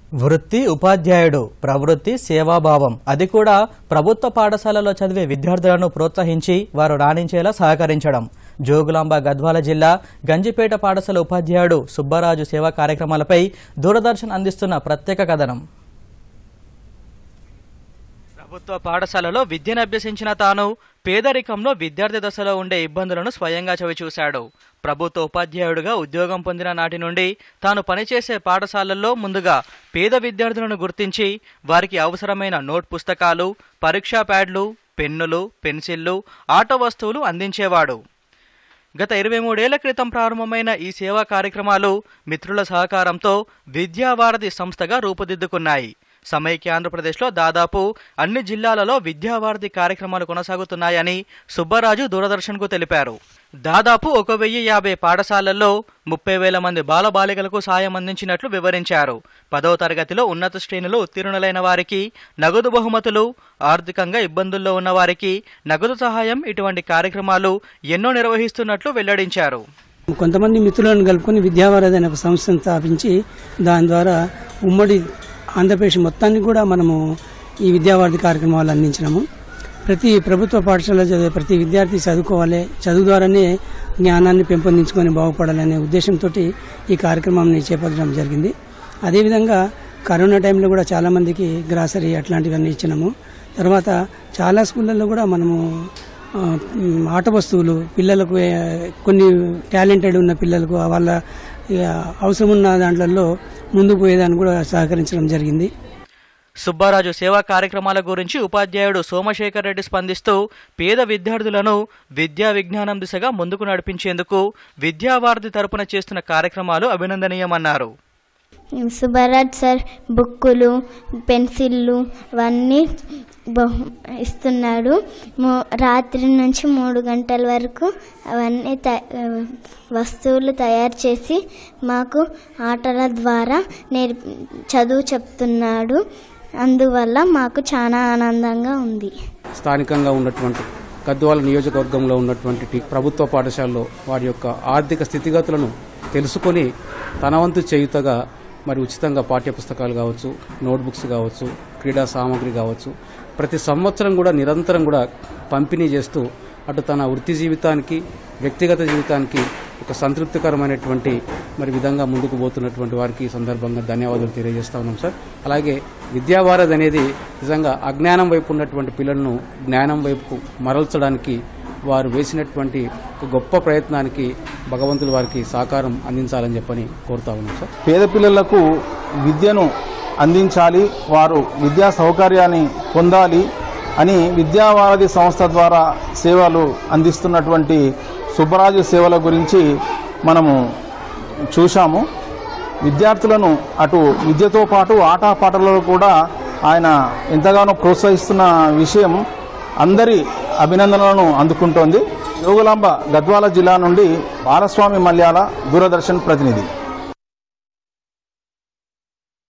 వృత్తి ఉపాధ్యాయుడు ప్రవృత్తి సేవాభావం అది కూడా ప్రభుత్వ పాఠశాలలో చదివే విద్యార్థులను ప్రోత్సహించి వారు రాణించేలా సహకరించడం. జోగులాంబ గద్వాల జిల్లా గంజిపేట పాఠశాల ఉపాధ్యాయుడు సుబ్బరాజు సేవా కార్యక్రమాలపై దూరదర్శన్ అందిస్తున్న ప్రత్యేక కథనం. ప్రభుత్వ పాఠశాలలో విద్యను అభ్యసించిన తాను పేదరికంలో విద్యార్థి దశలో ఉండే ఇబ్బందులను స్వయంగా చవిచూశాడు. ప్రభుత్వ ఉపాధ్యాయుడిగా ఉద్యోగం పొందిన నాటి నుండి తాను పనిచేసే పాఠశాలల్లో ముందుగా పేద విద్యార్థులను గుర్తించి వారికి అవసరమైన నోట్ పుస్తకాలు, పరీక్షా ప్యాడ్లు, పెన్నులు, పెన్సిళ్లు, ఆట వస్తువులు అందించేవాడు. గత 23 ఏళ్ల క్రితం ప్రారంభమైన ఈ సేవా కార్యక్రమాలు మిత్రుల సహకారంతో విద్యావారధి సంస్థగా రూపుదిద్దుకున్నాయి. సమైక్య ఆంధ్రప్రదేశ్లో దాదాపు అన్ని జిల్లాలలో విద్యావారధి కార్యక్రమాలు కొనసాగుతున్నాయని సుబ్బరాజు దూరదర్శన్కు తెలిపారు. దాదాపు 1050 పాఠశాలల్లో 30,000 మంది బాలబాలికలకు సాయం అందించినట్లు వివరించారు. 10వ తరగతిలో ఉన్నత శ్రేణులు ఉత్తీర్ణులైన వారికి నగదు బహుమతులు, ఆర్థికంగా ఇబ్బందుల్లో ఉన్న వారికి నగదు సహాయం ఇటువంటి కార్యక్రమాలు ఎన్నో నిర్వహిస్తున్నట్లు వెల్లడించారు. కొంతమంది మిత్రులను కలుపుకొని విద్యావారధి అనే ఒక సంస్థను స్థాపించి దాని ద్వారా ఉమ్మడి ఆంధ్రప్రదేశ్ మొత్తానికి కూడా మనము ఈ విద్యావారధి కార్యక్రమాలు అందించినాము. ప్రతి ప్రభుత్వ పాఠశాలలో చదివే ప్రతి విద్యార్థి చదువుకోవాలి, చదువు ద్వారానే జ్ఞానాన్ని పెంపొందించుకొని బాగుపడాలనే ఉద్దేశంతో ఈ కార్యక్రమాన్ని చేపట్టడం జరిగింది. అదేవిధంగా కరోనా టైంలో కూడా చాలామందికి గ్రాసరీ అట్లాంటివన్నీ ఇచ్చినాము. తర్వాత చాలా స్కూళ్ళల్లో కూడా మనము ఆట వస్తువులు పిల్లలకు, కొన్ని టాలెంటెడ్ ఉన్న పిల్లలకు వాళ్ళ అవసరం ఉన్న దాంట్లో ముందుకు పోయేదాన్ని కూడా సహకరించడం జరిగింది. సుబ్బరాజు సేవా కార్యక్రమాల గురించి ఉపాధ్యాయుడు సోమశేఖర్ రెడ్డి స్పందిస్తూ పేద విద్యార్థులను విద్యా విజ్ఞానం దిశగా ముందుకు నడిపించేందుకు విద్యావారధి తరపున చేస్తున్న కార్యక్రమాలు అభినందనీయమన్నారు. సుబ్బరాజ్ సార్ బుక్కులు, పెన్సిళ్ళు అవన్నీ ఇస్తున్నాడు. రాత్రి నుంచి 3 గంటల వరకు అవన్నీ వస్తువులు తయారు చేసి మాకు ఆటల ద్వారా చదువు చెప్తున్నాడు. అందువల్ల మాకు చాలా ఆనందంగా ఉంది. స్థానికంగా ఉన్నటువంటి గద్వాల నియోజకవర్గంలో ఉన్నటువంటి ప్రభుత్వ పాఠశాలలో వారి యొక్క ఆర్థిక స్థితిగతులను తెలుసుకొని తన వంతు చేయుతగా మరి ఉచితంగా పాఠ్యపుస్తకాలు కావచ్చు, నోట్బుక్స్ కావచ్చు, క్రీడా సామాగ్రి కావచ్చు ప్రతి సంవత్సరం కూడా నిరంతరం కూడా పంపిణీ చేస్తూ అటు తన వృత్తి జీవితానికి, వ్యక్తిగత జీవితానికి ఒక సంతృప్తికరమైనటువంటి మరి విధంగా ముందుకు పోతున్నటువంటి వారికి ఈ సందర్భంగా ధన్యవాదాలు తెలియజేస్తా ఉన్నాం సార్. అలాగే విద్యావారధి అనేది నిజంగా అజ్ఞానం వైపు ఉన్నటువంటి పిల్లలను జ్ఞానం వైపుకు మరల్చడానికి వారు వేసినటువంటి ఒక గొప్ప ప్రయత్నానికి భగవంతులు వారికి సహకారం అందించాలని చెప్పని కోరుతా ఉన్నాం సార్. పేద పిల్లలకు విద్యను అందించాలి, వారు విద్యా సౌకర్యాన్ని పొందాలి అని విద్యావారధి సంస్థ ద్వారా సేవలు అందిస్తున్నటువంటి సుబ్బరాజు సేవల గురించి మనము చూశాము. విద్యార్థులను అటు విద్యతో పాటు ఆటపాటలలో కూడా ఆయన ఎంతగానో ప్రోత్సహిస్తున్న విషయం అందరి అభినందనలను అందుకుంటోంది. జోగులాంబ గద్వాల జిల్లా నుండి బాలస్వామి మల్యాల, దూరదర్శన్ ప్రతినిధి.